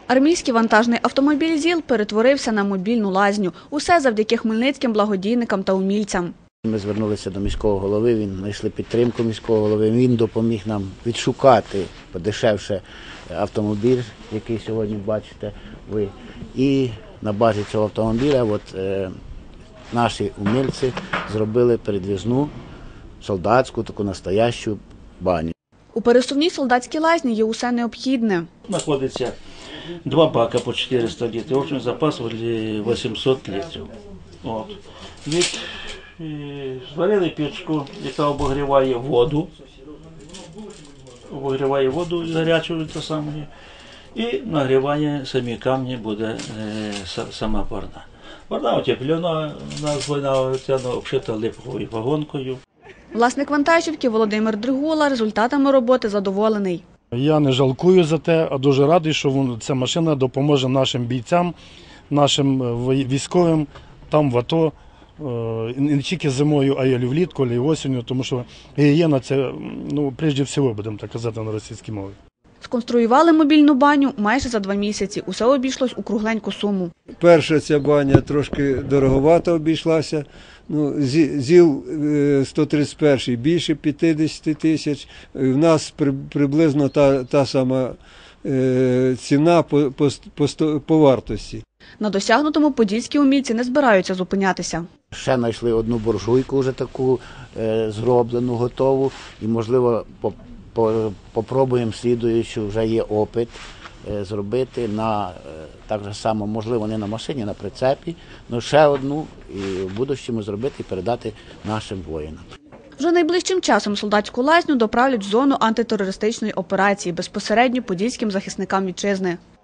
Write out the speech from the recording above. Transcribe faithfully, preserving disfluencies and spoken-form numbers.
Армійський вантажний автомобіль ЗІЛ перетворився на мобільну лазню. Усе завдяки хмельницьким благодійникам та умільцям. Ми звернулися до міського голови, він знайшли підтримку міського голови, він допоміг нам відшукати подешевше автомобіль, який сьогодні бачите ви. І на базі цього автомобіля от, е, наші умільці зробили передвізну солдатську, таку настоящу баню. У пересувній солдатській лазні є усе необхідне. Знаходиться два бака по чотириста літрів, общий запас вісімсот літрів. От. Від, е, зварили пічку, яка обогріває воду, обогріває воду гарячу та самої, і нагріває самі камні, буде е, сама парна. Парна утеплена, у нас вона обшита липовою вагонкою. Власник вантажівки Володимир Дригула результатами роботи задоволений. Я не жалкую за те, а дуже радий, що ця машина допоможе нашим бійцям, нашим військовим там в АТО, не тільки зимою, а й влітку, а й осінню, тому що гігієна – це, ну, прежде всього, будемо так казати на російській мові. Сконструювали мобільну баню майже за два місяці. Усе обійшлось у кругленьку суму. Перша ця баня трошки дороговато обійшлася. Ну, ЗІЛ сто тридцять перший більше п'ятдесят тисяч. У нас приблизно та, та сама е, ціна по, по, по, по вартості. На досягнутому подільські умільці не збираються зупинятися. Ще знайшли одну буржуйку вже таку е, зроблену, готову. І, можливо, по, по, попробуємо слідуючу, вже є опит, е, зробити на, е, так же само, можливо, не на машині, на прицепі, але ще одну і в будущому зробити і передати нашим воїнам. Вже найближчим часом солдатську лазню доправлять в зону антитерористичної операції безпосередньо подільським захисникам вітчизни.